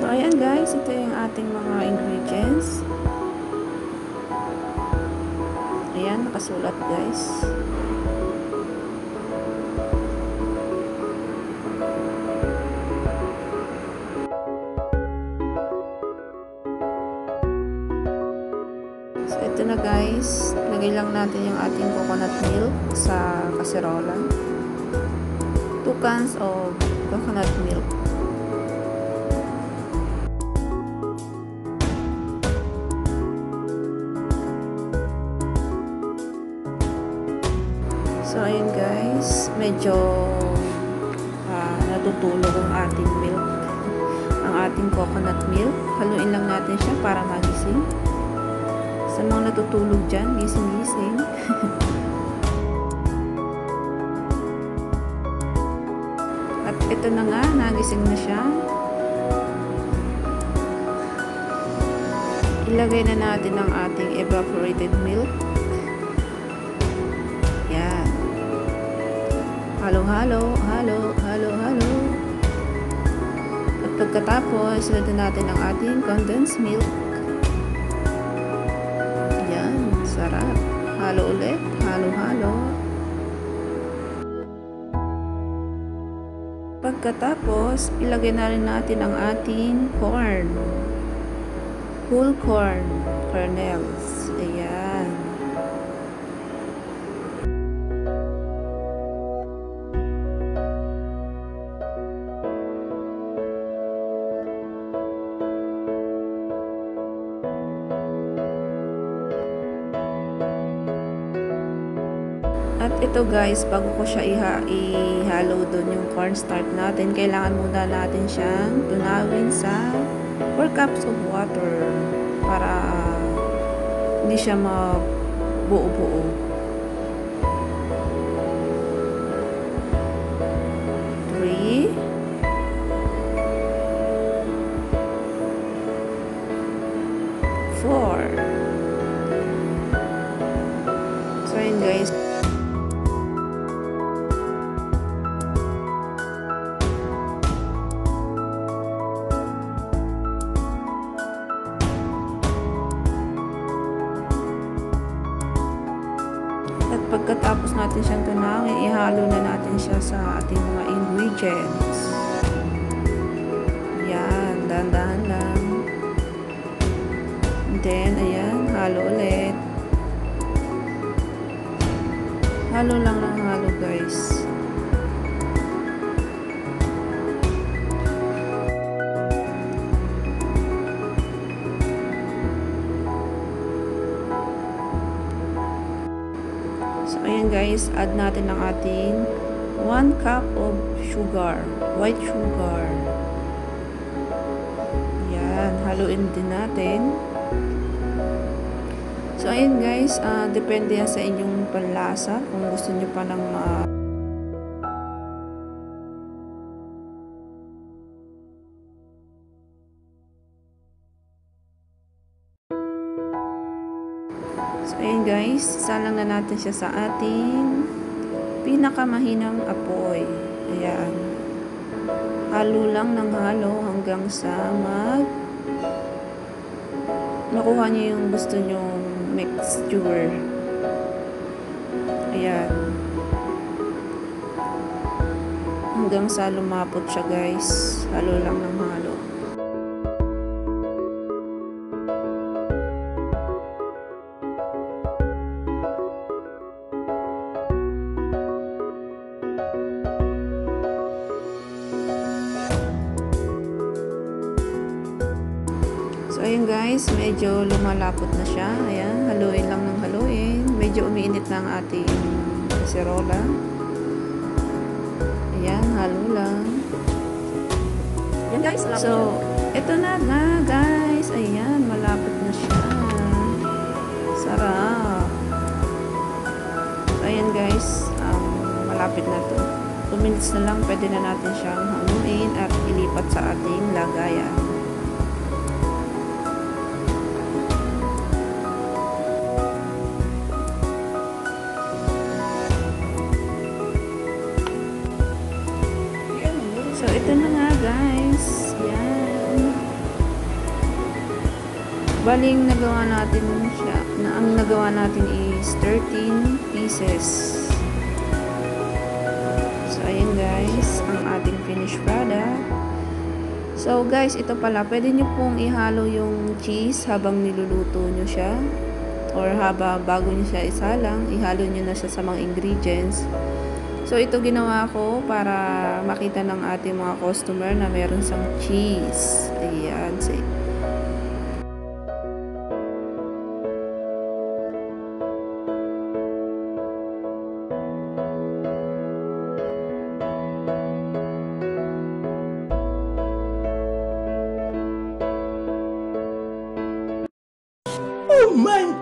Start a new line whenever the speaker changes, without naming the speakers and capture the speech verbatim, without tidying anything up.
So, ayan guys, ito yung ating mga ingredients. Ayan, nakasulat guys. So, ito na guys. Lagay lang natin yung ating coconut milk sa kaserola. two cans of coconut milk. So, ayun guys. Medyo uh, natutulog ang ating milk. Ang ating coconut milk. Haluin lang natin siya para magising. Sa mga natutulog dyan, gising-gising. At ito na nga, nagising na siya. Ilagay na natin ang ating evaporated milk. Yan. Halo-halo, halo, halo, halo. At pagkatapos, ilagay natin ang ating condensed milk. Sarap. Halo ulit. Halo-halo. Pagkatapos, ilagay na rin natin ang ating corn. Whole corn. Kernels. Ayan. At ito guys, bago ko siya iha ihalo doon yung cornstarch natin, kailangan muna natin siyang tunawin sa four cups of water para hindi siya mabuo-buo. three four. So yun guys. At pagkatapos natin siyang tunawin, ihalo na natin siya sa ating mga ingredients. Ayan, dahan-dahan lang. And then, ayan, halo ulit. Halo lang ng halo guys. So, ayan guys, add natin ang ating one cup of sugar, white sugar. Ayan, haluin din natin. So, ayan guys, uh, depende yan sa inyong panlasa. Kung gusto nyo pa ng uh, So, ayan guys, salang na natin siya sa ating pinakamahinang apoy. Ayan. Halo lang ng halo hanggang sa mag makuha niyo yung gusto nyong mixture. Ayan. Hanggang sa lumapot siya guys. Halo lang ng halo. So, ayun guys, medyo lumalapot na siya. Ayan, haluin lang ng haluin. Medyo umiinit na ang ating kaserola. Ayan, halo lang.
Yan guys, malapot
So,
siya.
ito na nga guys. Ayan, malapot na siya. Sarap. So, ayan guys, um, malapit na to. two minutes na lang, pwede na natin siyang haluin at ilipat sa ating lagayan. So, ito na nga guys. Yan. Baling nagawa natin siya, na ang nagawa natin is thirteen pieces. So, ayan guys, ang ating finished product. So, guys, ito pala, pwede nyo pong ihalo yung cheese habang niluluto nyo siya. Or haba, bago nyo siya isalang, ihalo nyo na siya sa mga ingredients. So, ito ginawa ko para makita ng ating mga customer na meron sang cheese. Ayan, say.
Oh my